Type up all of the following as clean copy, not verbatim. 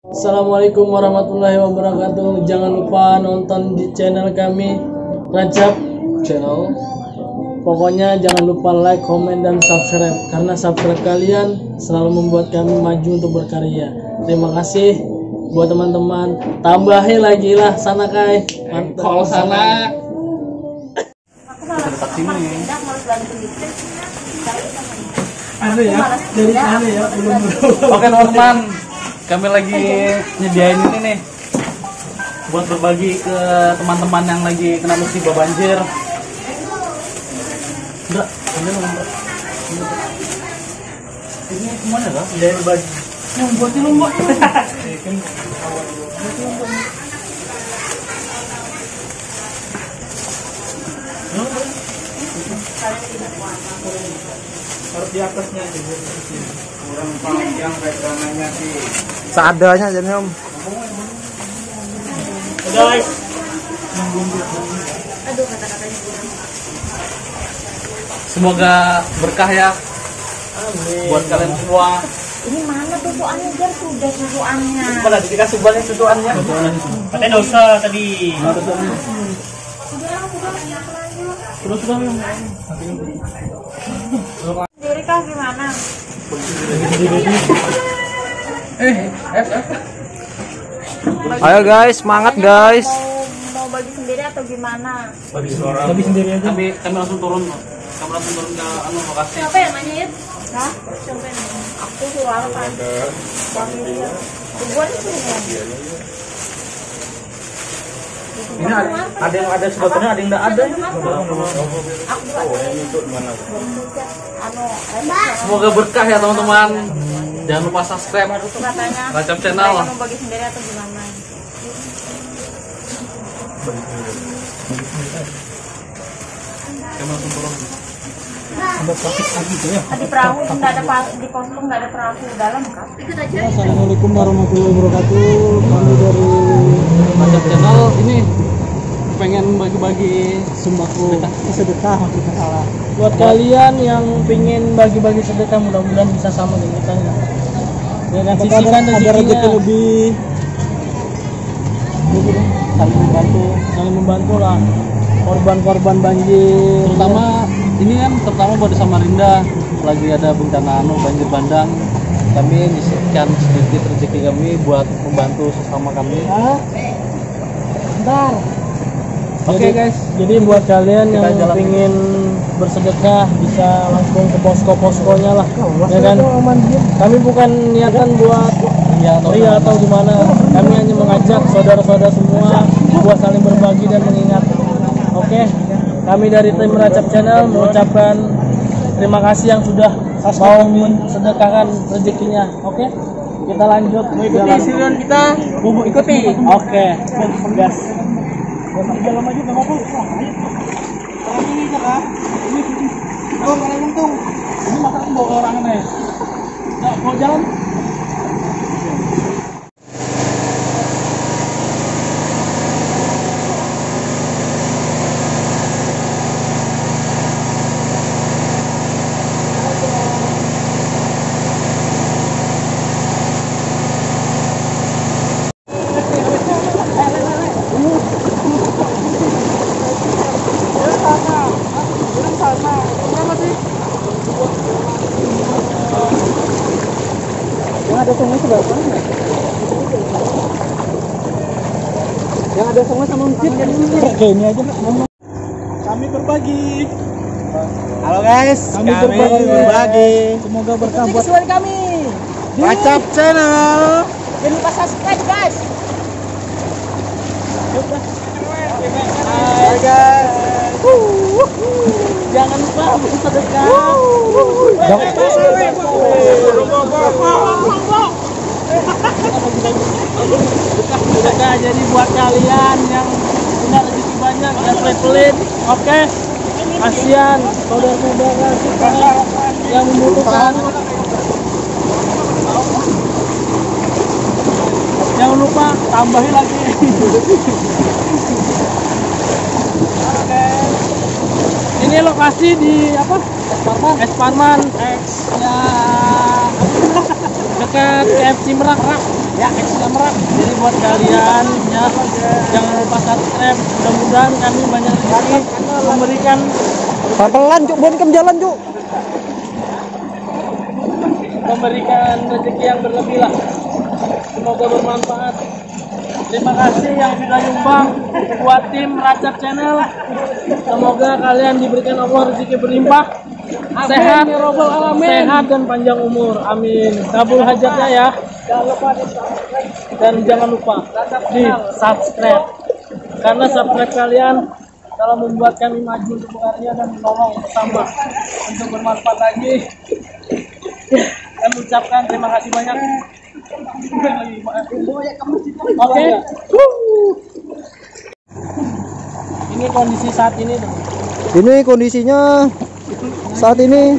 Assalamualaikum warahmatullahi wabarakatuh. Jangan lupa nonton di channel kami Rajab Channel. Pokoknya jangan lupa like, komen, dan subscribe, karena subscribe kalian selalu membuat kami maju untuk berkarya. Terima kasih buat teman-teman. Tambahin lagi lah sana kai. Mantap. Kalau sana ada ya dari sana ya belum. Oke teman-teman, kami lagi nyediain ini nih buat berbagi ke teman-teman yang lagi kena musibah banjir. Enggak, ini semuanya lah dari bagi yang buat ini mbak. Harus di atasnya kurang panjang pegangannya sih Seadanya aja nih om. Guys, Semoga berkah ya buat kalian semua. Ini mana tutuannya Jar? Sudah tutuannya. Mana dikasih banyak tutuannya? katanya dosa tadi. Terus Sendiri kah gimana? Ayo guys, semangat guys. Mau bagi sendiri atau gimana? Tapi sendiri aja. kami langsung turun. Kami langsung turun ke lokasi. Siapa yang nanya itu? Hah? Siapa yang nanya? Aku suruh apa? Bagi dia. Buat itu ya. Ini ada yang ada sebetulnya, ada yang tidak ada. Aku buat Semoga berkah ya teman-teman. Jangan lupa subscribe itu katanya. Rajab Channel. Mereka mau bagi sendiri atau gimana? Kami langsung turun. Di perahu nggak ada di posko nggak ada perahu dalam kan? Ikut aja. Assalamualaikum warahmatullahi wabarakatuh. Kami dari Rajab Channel ini pengen bagi-bagi sembako sedekah maksudnya salah. Buat kalian yang pengen bagi-bagi sedekah, mudah-mudahan bisa sama dengan kita ya. Ya kan, sisihkan rezekinya lebih. Saling membantu lah korban-korban banjir. Terutama buat di Samarinda lagi ada bencana banjir bandang. Kami nyisihkan sedikit rezeki kami buat membantu sesama kami. Bentar. Oke, guys. Jadi buat kalian Kita yang jalan. ingin bersedekah bisa langsung ke posko-poskonya lah. Ya kan? Kami bukan niatan buat ria atau gimana. Kami hanya mengajak saudara-saudara semua buat saling berbagi dan mengingat. Oke. Kami dari tim Rajab Channel mengucapkan terima kasih yang sudah mau mensedekahkan rezekinya. Oke. Kita lanjut. Mau ikuti silian kita? Mau ikuti. Oke. Gas. Jalan aja nggak mau. Ini aja kah? Ini kalau untung. Ini masa bawa orang aneh. Nggak mau jalan. Yang ada sungai sebelah mana? Yang ada sungai sama masjid. Oke, ini aja. Kami berbagi. halo guys, Kami berbagi. Semoga berkah buat kami. Rajab Channel. Jangan lupa subscribe guys. Hai guys. Jangan lupa bersedekah. Sedekah jadi buat kalian yang punya rezeki banyak dan pelit. Oke. Kasihan saudara-saudara kita yang membutuhkan. Jangan lupa tambahin lagi. Ini lokasi di apa? Es Parman. X ya. dekat KFC Merak. Ya, KFC Merak. Jadi buat kalian ya jangan lupa subscribe. Mudah-mudahan kami banyak rezeki memberikan Pelan cuk, bonkem jalan cuk. rezeki yang berlebih lah. Semoga bermanfaat. Terima kasih yang sudah nyumbang buat tim Racap Channel. Semoga kalian diberikan Allah rezeki berlimpah, sehat, sehat dan panjang umur. Amin. Kabul hajatnya ya. Dan jangan lupa di subscribe, karena subscribe kalian dalam membuat kami maju untuk berkarya dan menolong bersama untuk bermanfaat lagi. Kami ucapkan terima kasih banyak. Oke. Ini kondisi saat ini tuh. Ini kondisinya saat ini.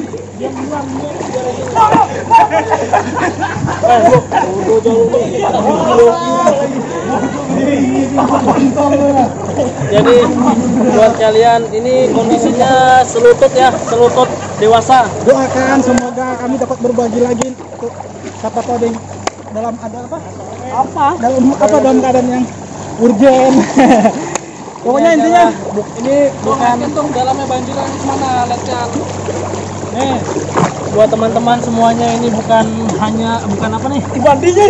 Jadi buat kalian ini kondisinya selutut ya, selutut dewasa. Doakan semoga kami dapat berbagi lagi untuk siapa tahu ada yang dalam ada apa? Dalam keadaan yang urgen. Pokoknya Ini intinya adalah- ini bukan dalamnya banjiran mana lihatkan. Nih, buat teman-teman semuanya ini bukan apa nih? bandinya.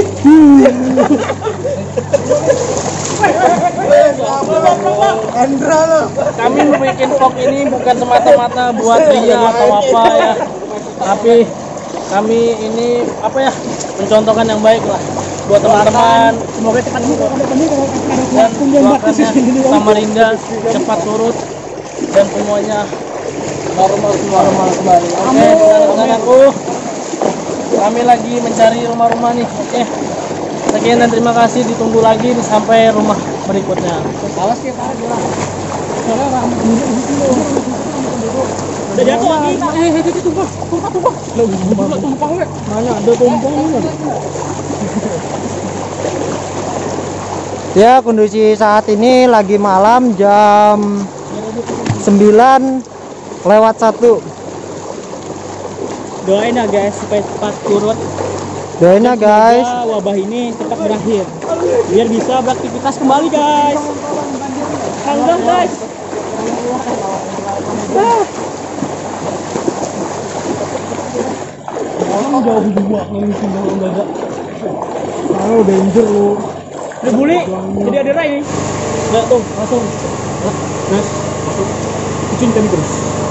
Andra lo. Kami bikin vlog ini bukan semata-mata buat ria atau apa ya, tapi kami ini apa ya, mencontohkan yang baik lah buat teman-teman. Semoga cepat Dan doakannya Samarinda cepat surut dan semuanya normal kembali. Oke, saudaraku, kami lagi mencari rumah-rumah nih. Oke, sekian dan terima kasih. Ditunggu lagi sampai rumah berikutnya. Awas ya, Pak. udah jatuh lagi. Tumpah. Mana ada tumpah? Ya, kondisi saat ini lagi malam jam 9 lewat 1. Doain ya guys supaya cepat surut. Doain ya guys. Semoga wabah ini cepat berakhir. Biar bisa beraktivitas kembali guys. Halo guys. Orang jauh juga ngisi dalam dada. Oh, danger lu. Udah buli, jadi ada rai. Enggak tuh, langsung. Gas. Kucing kami terus.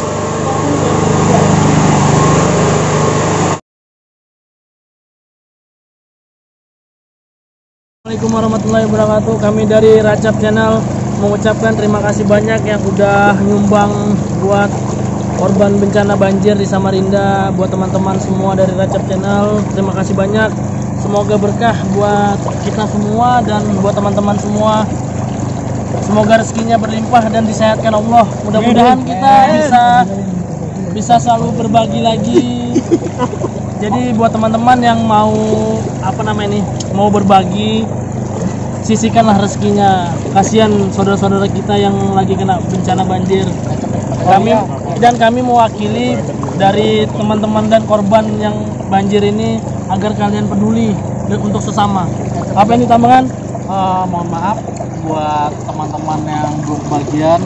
Assalamualaikum warahmatullahi wabarakatuh. Kami dari Racap Channel mengucapkan terima kasih banyak yang udah nyumbang buat korban bencana banjir di Samarinda. Buat teman-teman semua dari Racap Channel, terima kasih banyak. Semoga berkah buat kita semua dan buat teman-teman semua. Semoga rezekinya berlimpah dan disehatkan Allah. Mudah-mudahan kita bisa selalu berbagi lagi. Jadi buat teman-teman yang mau mau berbagi, sisihkanlah rezekinya. Kasihan saudara-saudara kita yang lagi kena bencana banjir. Kami mewakili dari teman-teman dan korban yang banjir ini agar kalian peduli dan untuk sesama. Apa yang ditambahkan? Mohon maaf buat teman-teman yang belum kebagian.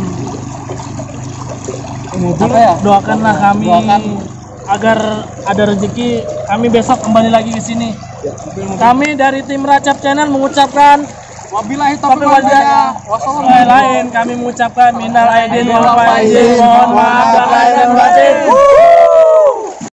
Doakanlah kami agar ada rezeki. Kami besok kembali lagi ke sini. Kami dari tim Racap Channel mengucapkan wabillahi taufiq wal hidayah. Kami mengucapkan minal aidin wal faizin. Mohon maaf